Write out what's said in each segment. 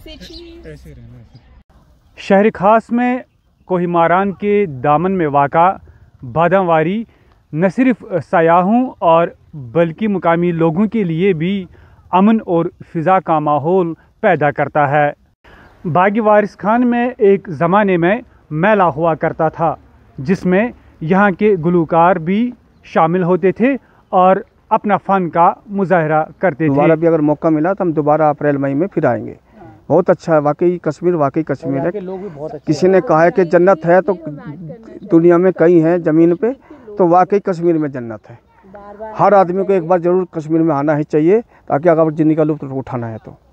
शहर खास में कोहिमारान के दामन में वाक़ा बादामवारी न सिर्फ सयाहों और बल्कि मुकामी लोगों के लिए भी अमन और फ़िज़ा का माहौल पैदा करता है। बागी वारिस खान में एक ज़माने में मेला हुआ करता था जिसमें यहाँ के गुलकार भी शामिल होते थे और अपना फ़न का मुजाहरा करते थे। दोबारा भी अगर मौका मिला तो हम दोबारा अप्रैल मई में फिर आएंगे। बहुत अच्छा है वाकई कश्मीर है। किसी ने कहा है कि जन्नत है तो दुनिया में कई हैं ज़मीन पे, तो वाकई कश्मीर में जन्नत है। हर आदमी को एक बार ज़रूर कश्मीर में आना ही चाहिए ताकि अगर ज़िंदगी का लुत्फ़ उठाना है तो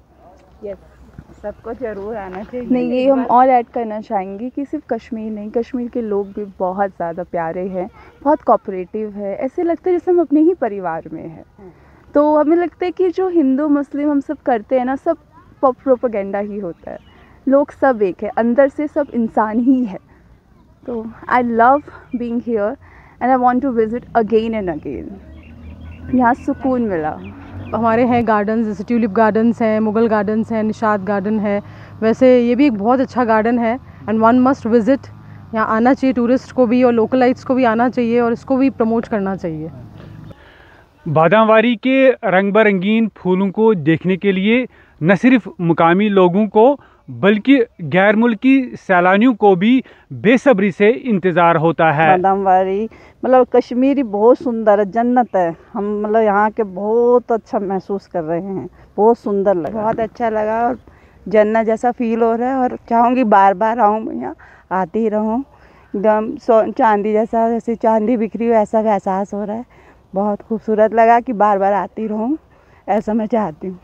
सबको ज़रूर आना चाहिए। नहीं, ये हम और ऐड करना चाहेंगे कि सिर्फ कश्मीर नहीं, कश्मीर के लोग भी बहुत ज़्यादा प्यारे हैं, बहुत कोऑपरेटिव है। ऐसे लगता है जैसे हम अपने ही परिवार में हैं। तो हमें लगता है कि जो हिंदू मुस्लिम हम सब करते हैं ना, सब प्रोपेगेंडा ही होता है। लोग सब एक है, अंदर से सब इंसान ही है। तो I love being here and I want to visit again and again. यहाँ सुकून मिला। हमारे हैं गार्डन्स, जैसे ट्यूलिप गार्डन्स हैं, मुगल गार्डन्स हैं, निशात गार्डन है। वैसे ये भी एक बहुत अच्छा गार्डन है एंड वन मस्ट विज़िट। यहाँ आना चाहिए टूरिस्ट को भी और लोकलाइट्स को भी आना चाहिए और इसको भी प्रमोट करना चाहिए। बादामवारी के रंग बरंगीन फूलों को देखने के लिए न सिर्फ मुकामी लोगों को बल्कि गैर मुल्की सैलानियों को भी बेसब्री से इंतज़ार होता है। बादामवारी मतलब कश्मीरी बहुत सुंदर है, जन्नत है। हम मतलब यहाँ के बहुत अच्छा महसूस कर रहे हैं, बहुत सुंदर लगा, बहुत अच्छा लगा और जन्नत जैसा फील हो रहा है। और चाहूँगी बार बार आऊँ, मैं यहाँ आती ही रहूँ। एकदम चांदी जैसा, जैसे चांदी बिखरी हो ऐसा का एहसास हो रहा है। बहुत खूबसूरत लगा कि बार बार आती रहूँ, ऐसा मैं चाहती हूँ।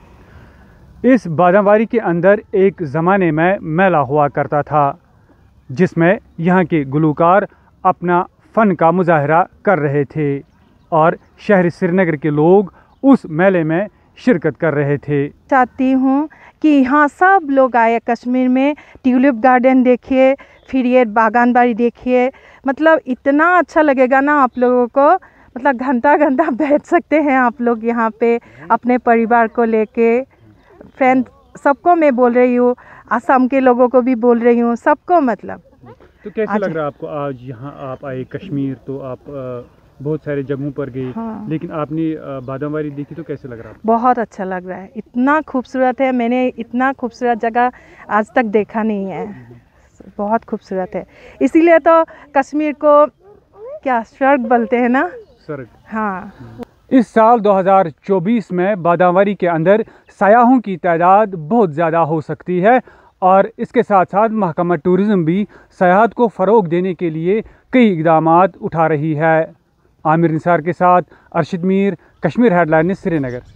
इस बादामवारी के अंदर एक ज़माने में मेला हुआ करता था जिसमें यहाँ के गुलकार अपना फ़न का मुजाहरा कर रहे थे और शहर श्रीनगर के लोग उस मेले में शिरकत कर रहे थे। चाहती हूँ कि यहाँ सब लोग आए, कश्मीर में ट्यूलिप गार्डन देखिए, फिर ये बागानबाड़ी देखिए। मतलब इतना अच्छा लगेगा ना आप लोगों को, मतलब घंटा घंटा बैठ सकते हैं आप लोग यहाँ पे अपने परिवार को लेके। फ्रेंड सबको मैं बोल रही हूँ, असम के लोगों को भी बोल रही हूँ, सबको। मतलब तो कैसे लग रहा है आपको आज यहाँ आप आए कश्मीर? तो आप बहुत सारे जगहों पर गए, हाँ। लेकिन आपने बादामवारी देखी तो कैसे लग रहा है? बहुत अच्छा लग रहा है, इतना खूबसूरत है। मैंने इतना खूबसूरत जगह आज तक देखा नहीं है, बहुत खूबसूरत है। इसीलिए तो कश्मीर को क्या स्वर्ग बोलते हैं ना, स्वर्ग। हाँ। इस साल 2024 में बादामवारी के अंदर सयाहों की तादाद बहुत ज़्यादा हो सकती है और इसके साथ साथ महकमा टूरिज़्म भी सयाहत को फ़रोग देने के लिए कई इक़दामात उठा रही है। आमिर निसार के साथ अरशद मीर, कश्मीर हेडलाइन, श्रीनगर।